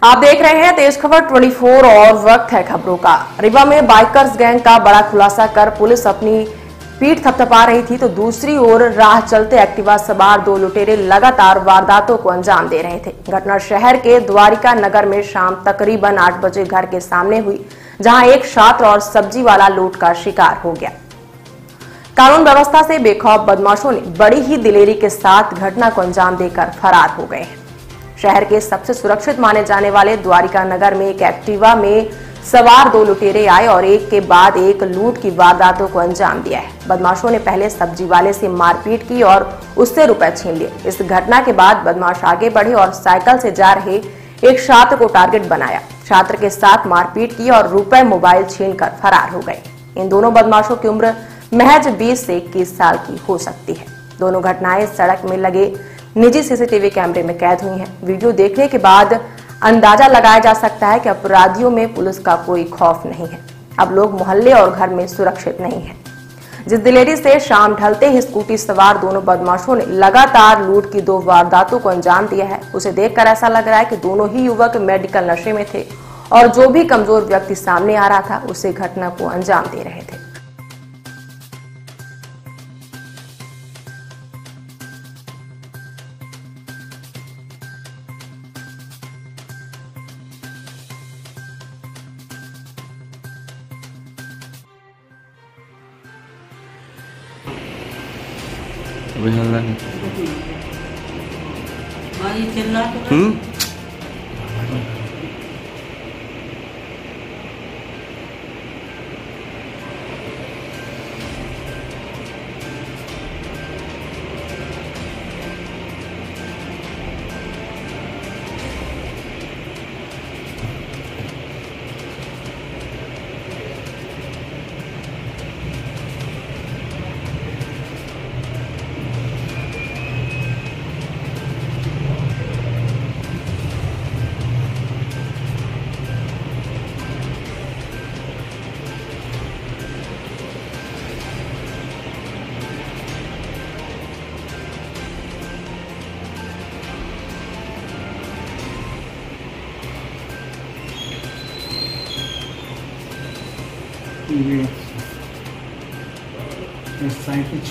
आप देख रहे हैं तेज खबर 24 और वक्त है खबरों का। रीवा में बाइकर्स गैंग का बड़ा खुलासा कर पुलिस अपनी पीठ थपथपा रही थी, तो दूसरी ओर राह चलते एक्टिवा सवार दो लुटेरे लगातार वारदातों को अंजाम दे रहे थे। घटना शहर के द्वारिका नगर में शाम तकरीबन 8 बजे घर के सामने हुई, जहां एक छात्र और सब्जी वाला लूट का शिकार हो गया। कानून व्यवस्था से बेखौफ बदमाशों ने बड़ी ही दिलेरी के साथ घटना को अंजाम देकर फरार हो गए हैं। शहर के सबसे सुरक्षित माने जाने वाले द्वारिका नगर में एक एक्टिवा में सवार दो लुटेरे आए और एक के बाद एक लूट की वारदातों को अंजाम दिया है। बदमाशों ने पहले सब्जी वाले से मारपीट की और उससे रुपए छीन लिए। इस घटना के बाद बदमाश आगे बढ़े और साइकिल से जा रहे एक छात्र को टारगेट बनाया, छात्र के साथ मारपीट की और रुपए मोबाइल छीनकर फरार हो गए। इन दोनों बदमाशों की उम्र महज 20 से 21 साल की हो सकती है। दोनों घटनाएं सड़क में लगे निजी सीसीटीवी कैमरे में कैद हुई हैं। वीडियो देखने के बाद अंदाजा लगाया जा सकता है कि अपराधियों में पुलिस का कोई खौफ नहीं है। अब लोग मोहल्ले और घर में सुरक्षित नहीं है। जिस दिलेरी से शाम ढलते ही स्कूटी सवार दोनों बदमाशों ने लगातार लूट की 2 वारदातों को अंजाम दिया है, उसे देखकर ऐसा लग रहा है कि दोनों ही युवक मेडिकल नशे में थे और जो भी कमजोर व्यक्ति सामने आ रहा था उसे घटना को अंजाम दे रहे थे। अभी हल्ला नहीं। ये साइड